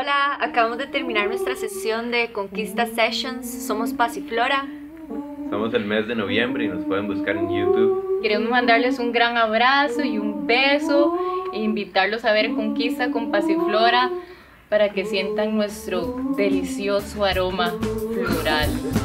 Hola, acabamos de terminar nuestra sesión de Conquista Sessions. Somos Pasiflora. Somos el mes de noviembre y nos pueden buscar en YouTube. Queremos mandarles un gran abrazo y un beso e invitarlos a ver Conquista con Pasiflora para que sientan nuestro delicioso aroma floral.